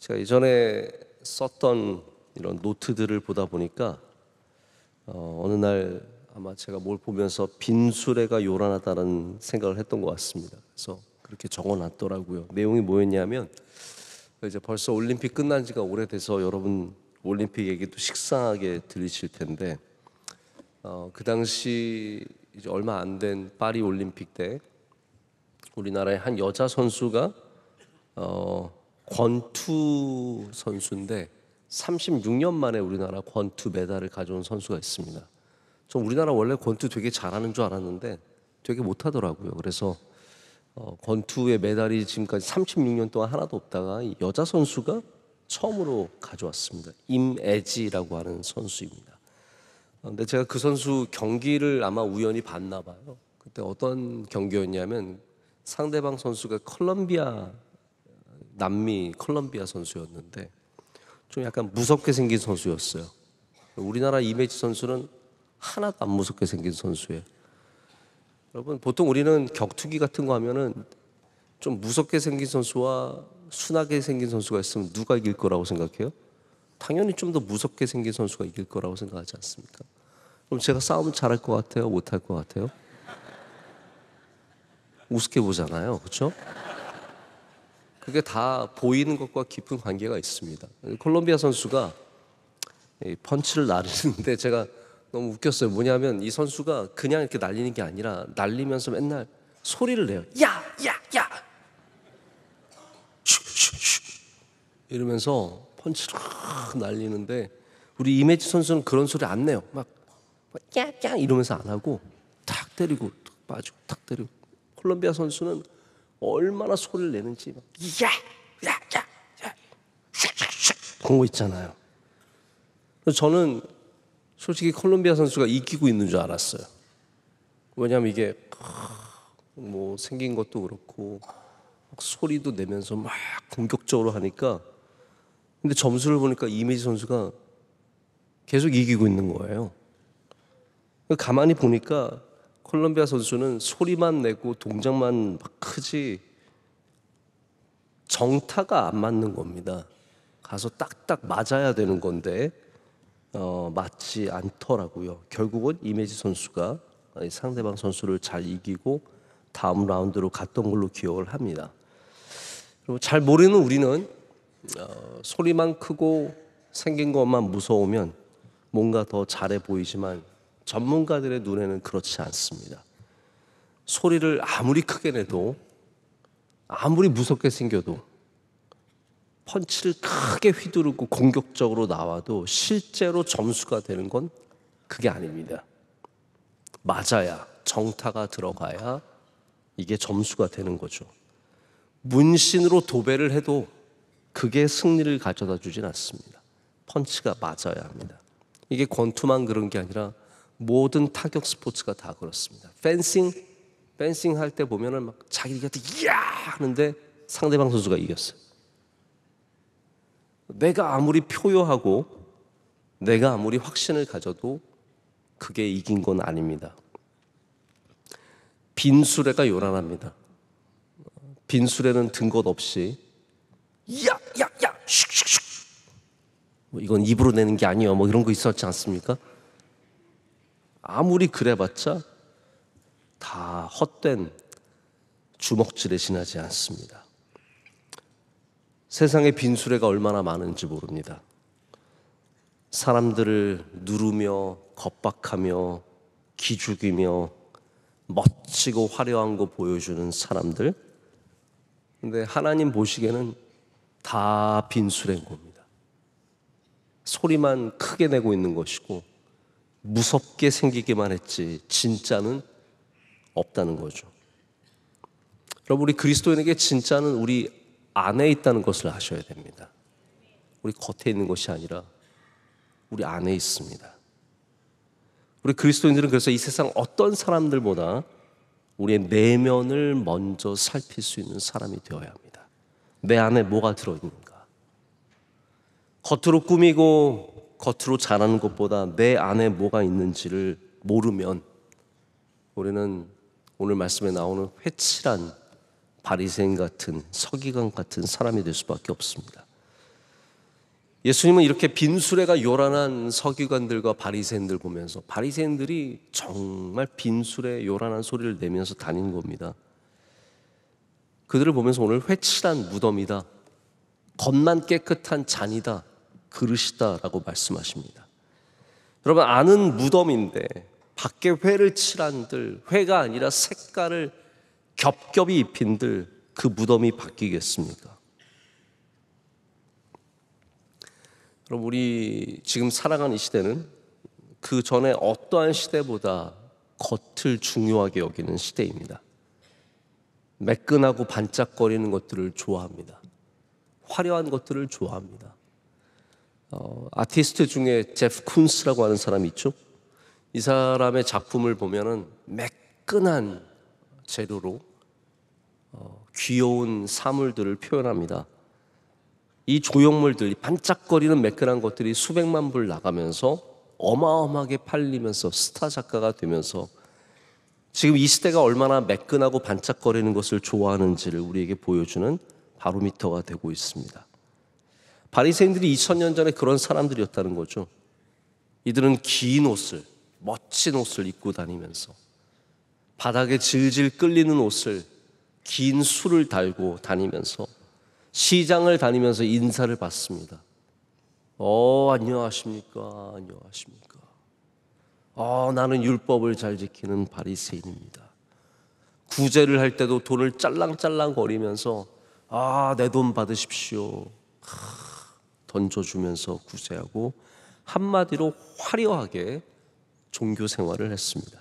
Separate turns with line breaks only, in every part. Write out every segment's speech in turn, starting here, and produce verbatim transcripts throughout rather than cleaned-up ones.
제가 이전에 썼던 이런 노트들을 보다 보니까 어, 어느 날 아마 제가 뭘 보면서 빈수레가 요란하다는 생각을 했던 것 같습니다. 그래서 그렇게 적어놨더라고요. 내용이 뭐였냐면 이제 벌써 올림픽 끝난 지가 오래돼서 여러분 올림픽 얘기도 식상하게 들리실 텐데 어, 그 당시 이제 얼마 안 된 파리 올림픽 때 우리나라의 한 여자 선수가 어, 권투 선수인데 삼십육 년 만에 우리나라 권투 메달을 가져온 선수가 있습니다. 전 우리나라 원래 권투 되게 잘하는 줄 알았는데 되게 못하더라고요. 그래서 어, 권투의 메달이 지금까지 삼십육 년 동안 하나도 없다가 이 여자 선수가 처음으로 가져왔습니다. 임애지라고 하는 선수입니다. 근데 제가 그 선수 경기를 아마 우연히 봤나 봐요. 그때 어떤 경기였냐면 상대방 선수가 콜롬비아 남미 콜롬비아 선수였는데 좀 약간 무섭게 생긴 선수였어요. 우리나라 임혜지 선수는 하나도 안 무섭게 생긴 선수예요. 여러분 보통 우리는 격투기 같은 거 하면은 좀 무섭게 생긴 선수와 순하게 생긴 선수가 있으면 누가 이길 거라고 생각해요? 당연히 좀 더 무섭게 생긴 선수가 이길 거라고 생각하지 않습니까? 그럼 제가 싸움 잘할 것 같아요? 못할 것 같아요? 우습게 보잖아요. 그렇죠? 그게 다 보이는 것과 깊은 관계가 있습니다. 콜롬비아 선수가 펀치를 날리는데 제가 너무 웃겼어요. 뭐냐면 이 선수가 그냥 이렇게 날리는 게 아니라 날리면서 맨날 소리를 내요. 야! 야! 야! 슉슉슉 이러면서 펀치를 날리는데 우리 임혜지 선수는 그런 소리 안 내요. 막 야! 야! 이러면서 안 하고 탁 때리고 탁 빠지고 탁 때리고. 콜롬비아 선수는 얼마나 소리를 내는지 막 야! 야! 야! 야! 슉슉슉 그런 거 있잖아요. 그래서 저는 솔직히 콜롬비아 선수가 이기고 있는 줄 알았어요. 왜냐하면 이게 뭐 생긴 것도 그렇고 막 소리도 내면서 막 공격적으로 하니까 근데 점수를 보니까 이미지 선수가 계속 이기고 있는 거예요. 가만히 보니까 콜롬비아 선수는 소리만 내고 동작만 막 크지 정타가 안 맞는 겁니다. 가서 딱딱 맞아야 되는 건데 어, 맞지 않더라고요. 결국은 임혜지 선수가 상대방 선수를 잘 이기고 다음 라운드로 갔던 걸로 기억을 합니다. 그리고 잘 모르는 우리는 어, 소리만 크고 생긴 것만 무서우면 뭔가 더 잘해 보이지만 전문가들의 눈에는 그렇지 않습니다. 소리를 아무리 크게 내도 아무리 무섭게 생겨도 펀치를 크게 휘두르고 공격적으로 나와도 실제로 점수가 되는 건 그게 아닙니다. 맞아야 정타가 들어가야 이게 점수가 되는 거죠. 문신으로 도배를 해도 그게 승리를 가져다 주진 않습니다. 펀치가 맞아야 합니다. 이게 권투만 그런 게 아니라 모든 타격 스포츠가 다 그렇습니다. 펜싱, 펜싱 할 때 보면은 막 자기가 이야 하는데 상대방 선수가 이겼어요. 내가 아무리 표효하고 내가 아무리 확신을 가져도 그게 이긴 건 아닙니다. 빈수레가 요란합니다. 빈수레는 든 것 없이 야, 야, 야, 슉슉슉 뭐 이건 입으로 내는 게 아니에요. 뭐 이런 거 있었지 않습니까? 아무리 그래봤자 다 헛된 주먹질에 지나지 않습니다. 세상에 빈수레가 얼마나 많은지 모릅니다. 사람들을 누르며 겁박하며 기죽이며 멋지고 화려한 거 보여주는 사람들. 근데 하나님 보시기에는 다 빈수레인 겁니다. 소리만 크게 내고 있는 것이고 무섭게 생기기만 했지 진짜는 없다는 거죠. 여러분 우리 그리스도인에게 진짜는 우리 안에 있다는 것을 아셔야 됩니다. 우리 겉에 있는 것이 아니라 우리 안에 있습니다. 우리 그리스도인들은 그래서 이 세상 어떤 사람들보다 우리의 내면을 먼저 살필 수 있는 사람이 되어야 합니다. 내 안에 뭐가 들어있는가? 겉으로 꾸미고 겉으로 잘하는 것보다 내 안에 뭐가 있는지를 모르면 우리는 오늘 말씀에 나오는 회칠한 바리새인 같은 서기관 같은 사람이 될 수밖에 없습니다. 예수님은 이렇게 빈수레가 요란한 서기관들과 바리새인들 보면서, 바리새인들이 정말 빈수레 요란한 소리를 내면서 다닌 겁니다. 그들을 보면서 오늘 회칠한 무덤이다, 겉만 깨끗한 잔이다, 그릇이다 라고 말씀하십니다. 여러분, 아는 무덤인데 밖에 회를 칠한들, 회가 아니라 색깔을 겹겹이 입힌들, 그 무덤이 바뀌겠습니까? 그럼 우리 지금 살아가는 이 시대는 그 전에 어떠한 시대보다 겉을 중요하게 여기는 시대입니다. 매끈하고 반짝거리는 것들을 좋아합니다. 화려한 것들을 좋아합니다. 어, 아티스트 중에 제프 쿤스라고 하는 사람이 있죠. 이 사람의 작품을 보면은 매끈한 재료로 어, 귀여운 사물들을 표현합니다. 이 조형물들, 반짝거리는 매끈한 것들이 수백만 불 나가면서 어마어마하게 팔리면서 스타 작가가 되면서 지금 이 시대가 얼마나 매끈하고 반짝거리는 것을 좋아하는지를 우리에게 보여주는 바로미터가 되고 있습니다. 바리새인들이 이천 년 전에 그런 사람들이었다는 거죠. 이들은 긴 옷을, 멋진 옷을 입고 다니면서 바닥에 질질 끌리는 옷을, 긴 술을 달고 다니면서 시장을 다니면서 인사를 받습니다. 어, 안녕하십니까, 안녕하십니까. 어, 나는 율법을 잘 지키는 바리새인입니다. 구제를 할 때도 돈을 짤랑짤랑 거리면서 아, 내 돈 받으십시오, 하, 던져주면서 구제하고, 한마디로 화려하게 종교 생활을 했습니다.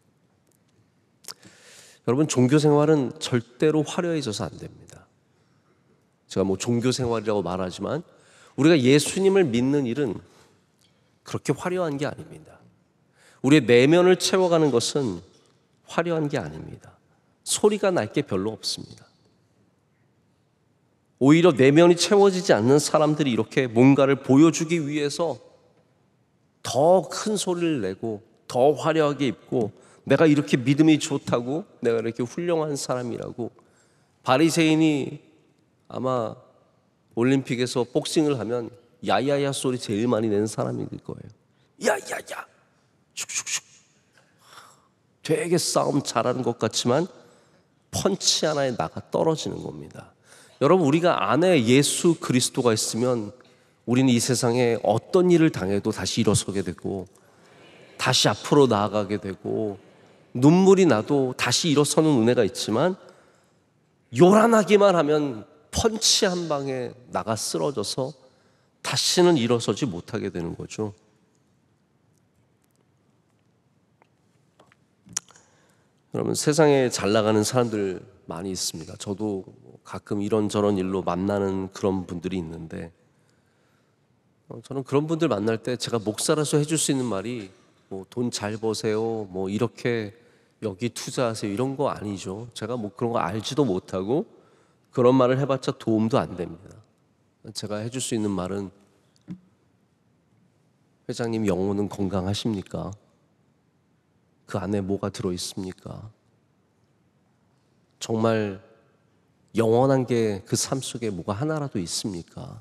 여러분, 종교 생활은 절대로 화려해져서 안 됩니다. 제가 뭐 종교 생활이라고 말하지만 우리가 예수님을 믿는 일은 그렇게 화려한 게 아닙니다. 우리의 내면을 채워가는 것은 화려한 게 아닙니다. 소리가 날 게 별로 없습니다. 오히려 내면이 채워지지 않는 사람들이 이렇게 뭔가를 보여주기 위해서 더 큰 소리를 내고 더 화려하게 입고, 내가 이렇게 믿음이 좋다고, 내가 이렇게 훌륭한 사람이라고. 바리새인이 아마 올림픽에서 복싱을 하면 야야야 소리 제일 많이 내는 사람일 거예요. 야야야, 슉슉슉. 되게 싸움 잘하는 것 같지만 펀치 하나에 나가 떨어지는 겁니다. 여러분, 우리가 안에 예수 그리스도가 있으면 우리는 이 세상에 어떤 일을 당해도 다시 일어서게 되고, 다시 앞으로 나아가게 되고, 눈물이 나도 다시 일어서는 은혜가 있지만, 요란하기만 하면 펀치 한 방에 나가 쓰러져서 다시는 일어서지 못하게 되는 거죠. 여러분, 세상에 잘 나가는 사람들 많이 있습니다. 저도 가끔 이런저런 일로 만나는 그런 분들이 있는데, 저는 그런 분들 만날 때 제가 목사라서 해줄 수 있는 말이 뭐 돈 잘 버세요, 뭐 이렇게 여기 투자하세요, 이런 거 아니죠. 제가 뭐 그런 거 알지도 못하고 그런 말을 해봤자 도움도 안 됩니다. 제가 해줄 수 있는 말은, 회장님 영혼은 건강하십니까? 그 안에 뭐가 들어있습니까? 정말 영원한 게 그 삶 속에 뭐가 하나라도 있습니까?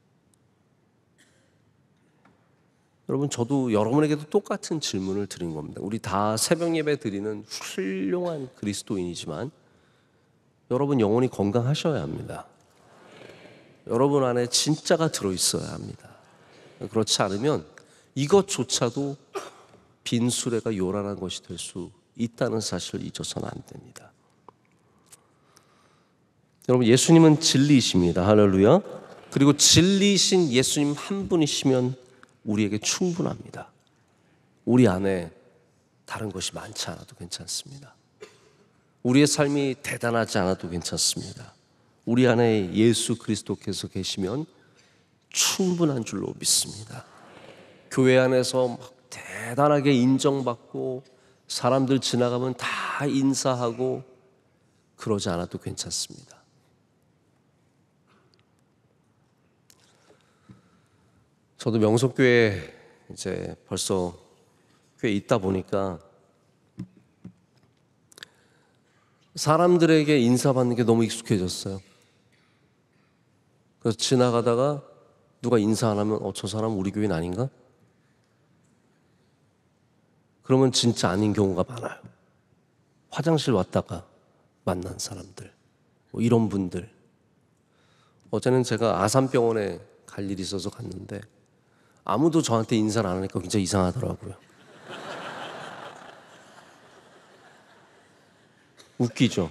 여러분, 저도 여러분에게도 똑같은 질문을 드린 겁니다. 우리 다 새벽 예배 드리는 훌륭한 그리스도인이지만 여러분 영혼이 건강하셔야 합니다. 여러분 안에 진짜가 들어있어야 합니다. 그렇지 않으면 이것조차도 빈수레가 요란한 것이 될 수 있다는 사실을 잊어서는 안 됩니다. 여러분, 예수님은 진리이십니다. 할렐루야. 그리고 진리이신 예수님 한 분이시면 우리에게 충분합니다. 우리 안에 다른 것이 많지 않아도 괜찮습니다. 우리의 삶이 대단하지 않아도 괜찮습니다. 우리 안에 예수 그리스도께서 계시면 충분한 줄로 믿습니다. 교회 안에서 막 대단하게 인정받고 사람들 지나가면 다 인사하고 그러지 않아도 괜찮습니다. 저도 명석교회 이제 벌써 꽤 있다 보니까 사람들에게 인사받는 게 너무 익숙해졌어요. 그래서 지나가다가 누가 인사 안 하면 어, 저 사람 우리 교인 아닌가? 그러면 진짜 아닌 경우가 많아요. 화장실 왔다가 만난 사람들, 뭐 이런 분들. 어제는 제가 아산병원에 갈 일이 있어서 갔는데 아무도 저한테 인사를 안 하니까 굉장히 이상하더라고요. 웃기죠?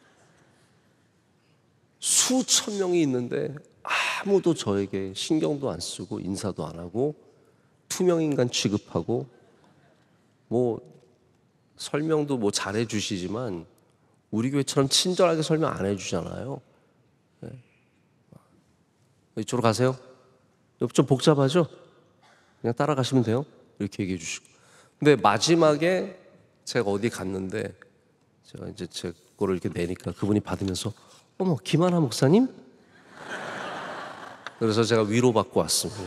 수천 명이 있는데 아무도 저에게 신경도 안 쓰고 인사도 안 하고 투명인간 취급하고 뭐 설명도 뭐 잘해 주시지만 우리 교회처럼 친절하게 설명 안 해주잖아요. 네. 이쪽으로 가세요. 좀 복잡하죠? 그냥 따라가시면 돼요. 이렇게 얘기해 주시고. 근데 마지막에 제가 어디 갔는데 제가 이제 제 거를 이렇게 내니까 그분이 받으면서 어머 김하나 목사님? 그래서 제가 위로받고 왔습니다.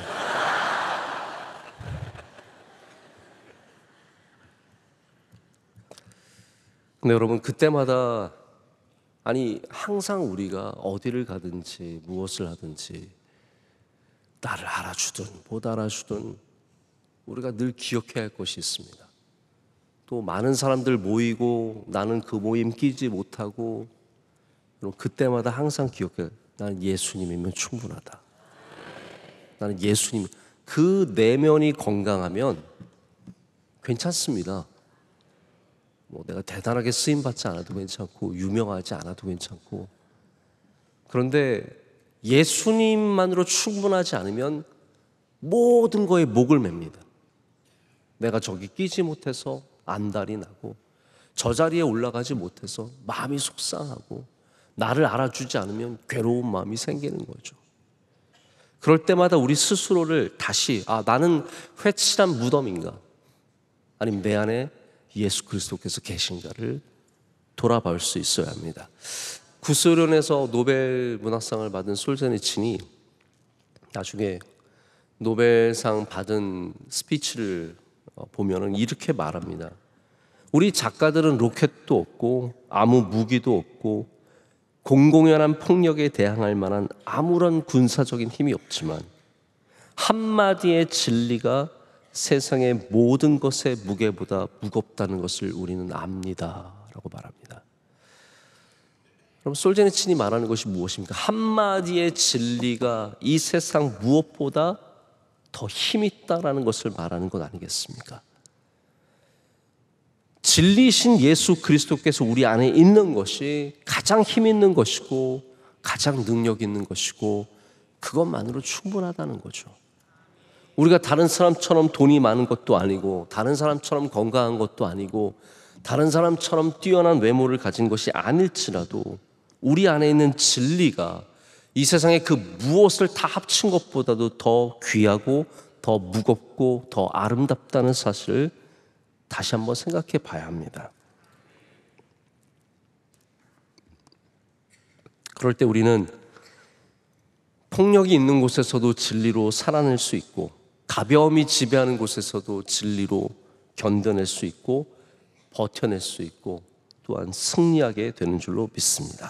근데 여러분 그때마다 아니 항상 우리가 어디를 가든지 무엇을 하든지 나를 알아주든 못 알아주든 우리가 늘 기억해야 할 것이 있습니다. 또 많은 사람들 모이고 나는 그 모임 끼지 못하고 그때마다 항상 기억해. 나는 예수님이면 충분하다. 나는 예수님. 그 내면이 건강하면 괜찮습니다. 뭐 내가 대단하게 쓰임받지 않아도 괜찮고 유명하지 않아도 괜찮고 그런데 예수님만으로 충분하지 않으면 모든 거에 목을 맵니다. 내가 저기 끼지 못해서 안달이 나고 저 자리에 올라가지 못해서 마음이 속상하고 나를 알아주지 않으면 괴로운 마음이 생기는 거죠. 그럴 때마다 우리 스스로를 다시 아 나는 회칠한 무덤인가 아니면 내 안에 예수 그리스도께서 계신가를 돌아볼 수 있어야 합니다. 구소련에서 노벨 문학상을 받은 솔제니친이 나중에 노벨상 받은 스피치를 보면은 이렇게 말합니다. 우리 작가들은 로켓도 없고 아무 무기도 없고 공공연한 폭력에 대항할 만한 아무런 군사적인 힘이 없지만 한마디의 진리가 세상의 모든 것의 무게보다 무겁다는 것을 우리는 압니다 라고 말합니다. 그럼 솔제니친이 말하는 것이 무엇입니까? 한마디의 진리가 이 세상 무엇보다 더 힘있다라는 것을 말하는 것 아니겠습니까? 진리신 예수 그리스도께서 우리 안에 있는 것이 가장 힘 있는 것이고 가장 능력 있는 것이고 그것만으로 충분하다는 거죠. 우리가 다른 사람처럼 돈이 많은 것도 아니고 다른 사람처럼 건강한 것도 아니고 다른 사람처럼 뛰어난 외모를 가진 것이 아닐지라도 우리 안에 있는 진리가 이 세상의 그 무엇을 다 합친 것보다도 더 귀하고 더 무겁고 더 아름답다는 사실을 다시 한번 생각해 봐야 합니다. 그럴 때 우리는 폭력이 있는 곳에서도 진리로 살아낼 수 있고 가벼움이 지배하는 곳에서도 진리로 견뎌낼 수 있고 버텨낼 수 있고 또한 승리하게 되는 줄로 믿습니다.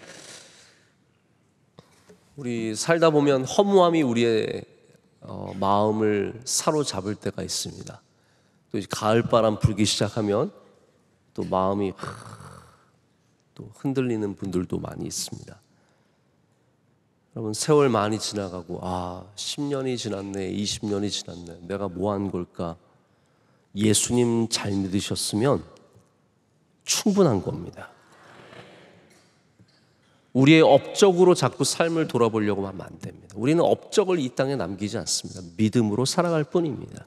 우리 살다 보면 허무함이 우리의 어, 마음을 사로잡을 때가 있습니다. 또 이제 가을바람 불기 시작하면 또 마음이 또 흔들리는 분들도 많이 있습니다. 여러분 세월 많이 지나가고 아 십 년이 지났네 이십 년이 지났네 내가 뭐 한 걸까? 예수님 잘 믿으셨으면 충분한 겁니다. 우리의 업적으로 자꾸 삶을 돌아보려고 하면 안 됩니다. 우리는 업적을 이 땅에 남기지 않습니다. 믿음으로 살아갈 뿐입니다.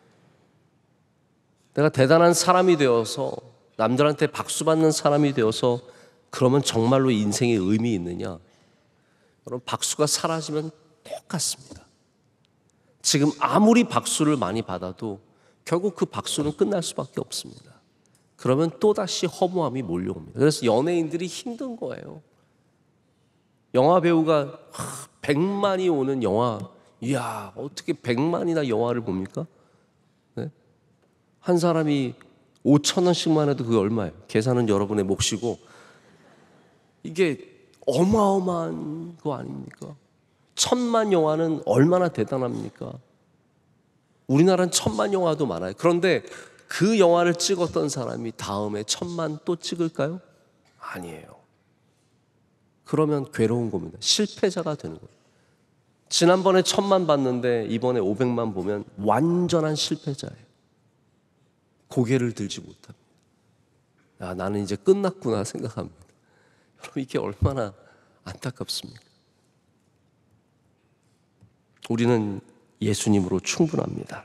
내가 대단한 사람이 되어서 남들한테 박수 받는 사람이 되어서 그러면 정말로 인생에 의미 있느냐? 여러분 박수가 사라지면 똑같습니다. 지금 아무리 박수를 많이 받아도 결국 그 박수는 끝날 수밖에 없습니다. 그러면 또다시 허무함이 몰려옵니다. 그래서 연예인들이 힘든 거예요. 영화 배우가 백만이 오는 영화, 이야 어떻게 백만이나 영화를 봅니까? 네? 한 사람이 오천 원씩만 해도 그게 얼마예요? 계산은 여러분의 몫이고 이게 어마어마한 거 아닙니까? 천만 영화는 얼마나 대단합니까? 우리나라는 천만 영화도 많아요. 그런데 그 영화를 찍었던 사람이 다음에 천만 또 찍을까요? 아니에요. 그러면 괴로운 겁니다. 실패자가 되는 거예요. 지난번에 천만 봤는데 이번에 오백만 보면 완전한 실패자예요. 고개를 들지 못합니다. 야, 나는 이제 끝났구나 생각합니다. 여러분, 이게 얼마나 안타깝습니까? 우리는 예수님으로 충분합니다.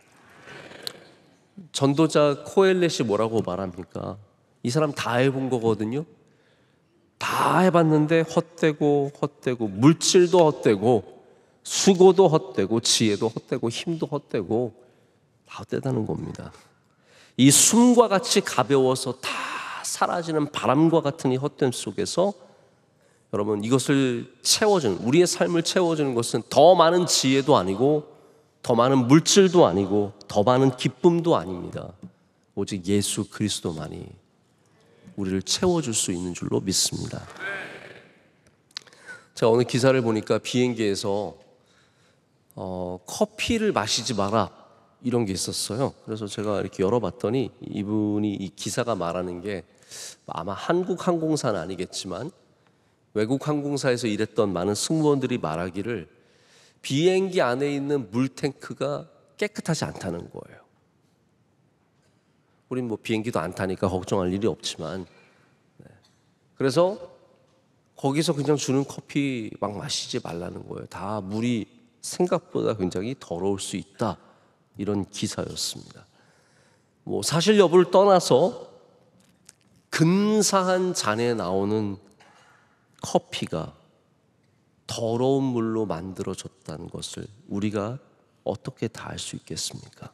전도자 코엘렛이 뭐라고 말합니까? 이 사람 다 해본 거거든요. 다 해봤는데 헛되고 헛되고 물질도 헛되고 수고도 헛되고 지혜도 헛되고 힘도 헛되고 다 헛되다는 겁니다. 이 숨과 같이 가벼워서 다 사라지는 바람과 같은 이 헛됨 속에서 여러분, 이것을 채워주는, 우리의 삶을 채워주는 것은 더 많은 지혜도 아니고 더 많은 물질도 아니고 더 많은 기쁨도 아닙니다. 오직 예수 그리스도만이 우리를 채워줄 수 있는 줄로 믿습니다. 제가 어느 기사를 보니까 비행기에서 어, 커피를 마시지 마라 이런 게 있었어요. 그래서 제가 이렇게 열어봤더니 이분이, 이 기사가 말하는 게 아마 한국 항공사는 아니겠지만 외국 항공사에서 일했던 많은 승무원들이 말하기를 비행기 안에 있는 물탱크가 깨끗하지 않다는 거예요. 우린 뭐 비행기도 안 타니까 걱정할 일이 없지만, 네. 그래서 거기서 그냥 주는 커피 막 마시지 말라는 거예요. 다 물이 생각보다 굉장히 더러울 수 있다, 이런 기사였습니다. 뭐 사실 여부를 떠나서 근사한 잔에 나오는 커피가 더러운 물로 만들어졌다는 것을 우리가 어떻게 다 알 수 있겠습니까?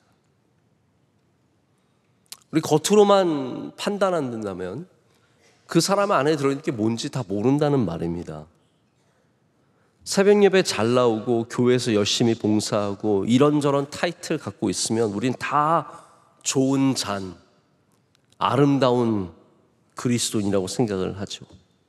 우리 겉으로만 판단한다면 그 사람 안에 들어있는 게 뭔지 다 모른다는 말입니다. 새벽 예배 잘 나오고 교회에서 열심히 봉사하고 이런저런 타이틀 갖고 있으면 우린 다 좋은 잔, 아름다운 그리스도인이라고 생각을 하죠.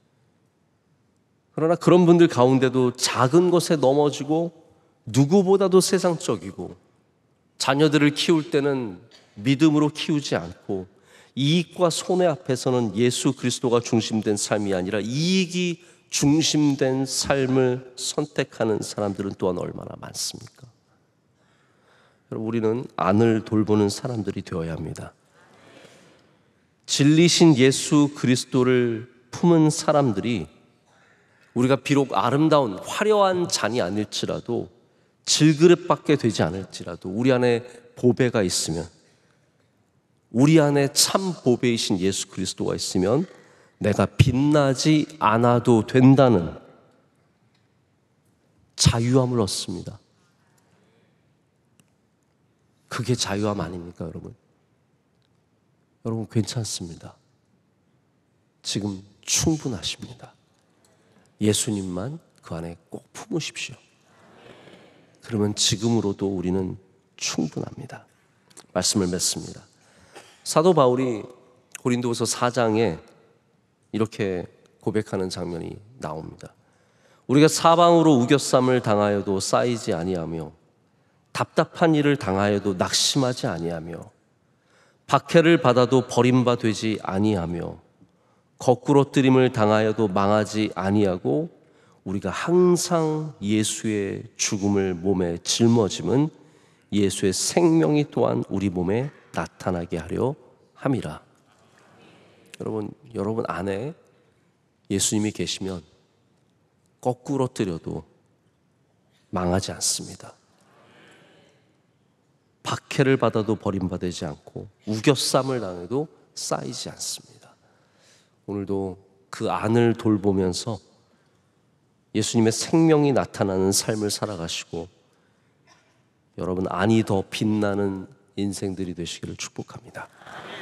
그러나 그런 분들 가운데도 작은 것에 넘어지고 누구보다도 세상적이고 자녀들을 키울 때는 믿음으로 키우지 않고 이익과 손해 앞에서는 예수 그리스도가 중심된 삶이 아니라 이익이 중심된 삶을 선택하는 사람들은 또한 얼마나 많습니까? 여러분, 우리는 안을 돌보는 사람들이 되어야 합니다. 진리신 예수 그리스도를 품은 사람들이 우리가 비록 아름다운 화려한 잔이 아닐지라도 질그릇밖에 되지 않을지라도 우리 안에 보배가 있으면, 우리 안에 참 보배이신 예수 그리스도가 있으면 내가 빛나지 않아도 된다는 자유함을 얻습니다. 그게 자유함 아닙니까, 여러분? 여러분, 괜찮습니다. 지금 충분하십니다. 예수님만 그 안에 꼭 품으십시오. 그러면 지금으로도 우리는 충분합니다. 말씀을 맺습니다. 사도 바울이 고린도후서 사 장에 이렇게 고백하는 장면이 나옵니다. 우리가 사방으로 우겨쌈을 당하여도 쌓이지 아니하며 답답한 일을 당하여도 낙심하지 아니하며 박해를 받아도 버림바 되지 아니하며 거꾸로 뜨림을 당하여도 망하지 아니하고 우리가 항상 예수의 죽음을 몸에 짊어짐은 예수의 생명이 또한 우리 몸에 나타나게 하려 함이라. 여러분, 여러분 안에 예수님이 계시면 거꾸로 뜨려도 망하지 않습니다. 박해를 받아도 버림받지 않고 우겨쌈을 당해도 쌓이지 않습니다. 오늘도 그 안을 돌보면서 예수님의 생명이 나타나는 삶을 살아가시고 여러분 안이 더 빛나는 인생들이 되시기를 축복합니다.